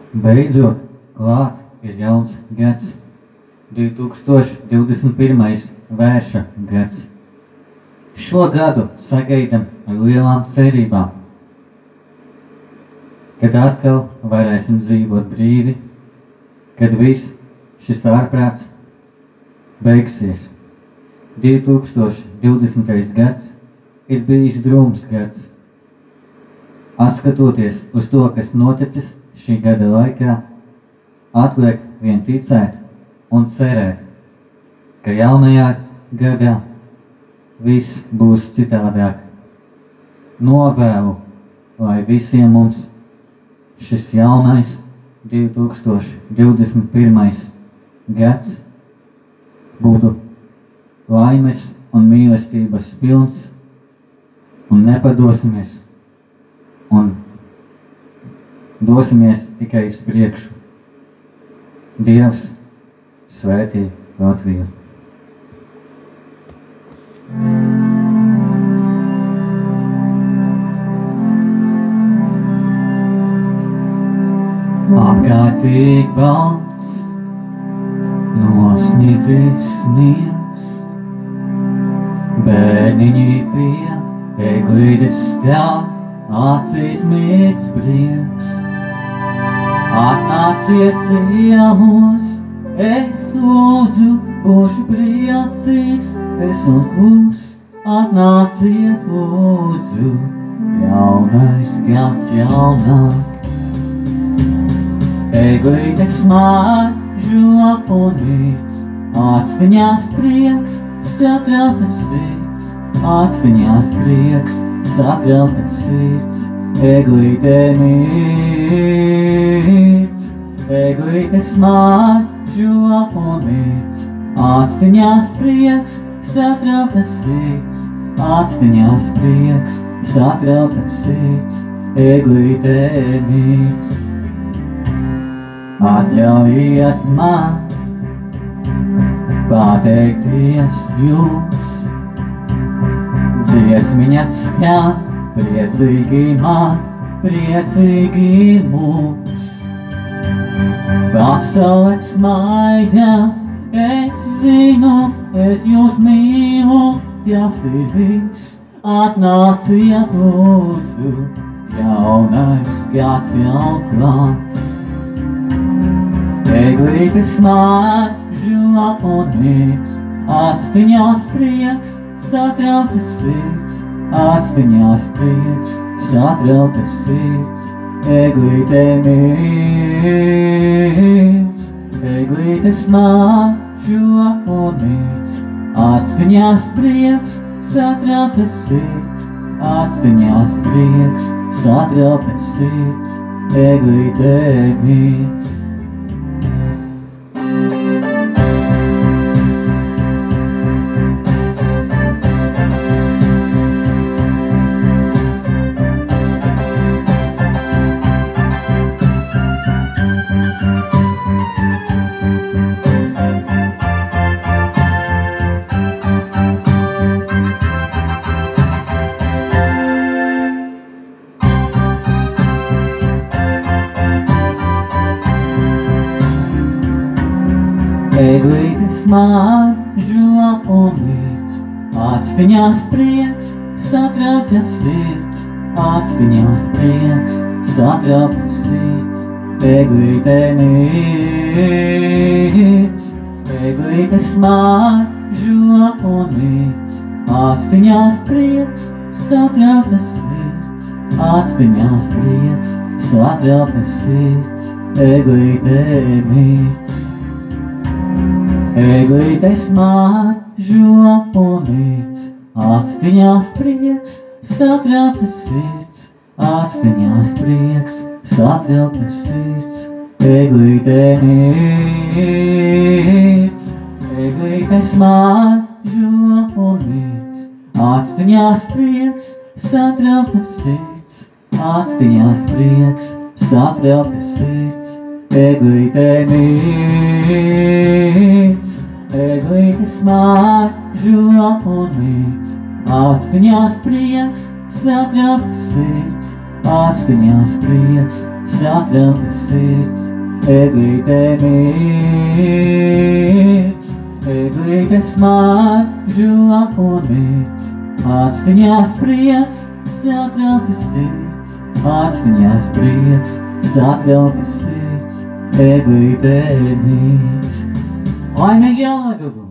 Beidzot, klāt ir jauns gads, 2021. Vērša gads. Šo gadu sagaidam ar lielām cerībām, kad atkal varēsim dzīvot brīvi, kad viss šis ārprāts beigsies. 2020. gads ir bijis drūms gads. Atskatoties uz to, kas noticis šī gada laikā, atliek vien ticēt un cerēt, ka jaunajā gadā viss būs citādāk. Novēlu, lai visiem mums šis jaunais 2021. gads būtu laimes un mīlestības pilns, un nepadosimies, un dosimies tikai uz priekšu. Dievs svētī Latviju. Apkārtīgi balts, nosniedzis sniegs, bērniņi pie eglītes stāv, acīs mirds prieks. Atnāciet ciemos, es lūdzu, būšu priecīgs, es un klus, atnāciet lūdzu, jaunais gads jaunāk. Eglītes maržo un mirds, atskaņās prieks, satrautas sirds, atskaņās prieks, satrautas sirds, eglīte mirds, eglītes maržo un mirds, atskaņās prieks, satrautas sirds, atskaņās prieks, satrautas sirds, eglīte mirds. Atļaujiet man pateikties jums, dziesmiņa skan, priecīgi man, priecīgi mums. Pasaule smaida, es zinu, es jūs mīlu, tas ir viss, atnāciet lūdzu, jaunais gads jau klāt. Eglītes maržo un mirds, atskaņās prieks, satrautas sirds, atskaņās prieks, satrautas sirds, eglīte mirds, eglītes maržo un mirds, atskaņās prieks, satrautas sirds, atskaņās prieks, satrautas sirds, eglīte mirds. Eglītes maržo un mirds, atskaņās prieks, satrautas sirds, atskaņās prieks, satrautas sirds, eglīte mirds, eglītes maržo un mirds, atskaņās prieks, satrautas sirds, atskaņās prieks, satrautas sirds, eglīte mirds. Eglītes maržo un mirds, atskaņās prieks, satrautas sirds, atskaņās prieks, satrautas sirds, eglīte mirds, eglītes maržo un mirds, atskaņās prieks, satrautas sirds, atskaņās prieks, satrautas sirds, eglīte mirds, eglītes maržo un mirds, atskaņās prieks, satrautas sirds, atskaņās prieks, satrauktas sirds, eglītē mīts, eglītes mažu un mīts, atskaņās prieks, satrauktas sirds, atskaņās prieks, satrauktas sirds, eglītē mīts. Laimīgi jaunā, Gugu!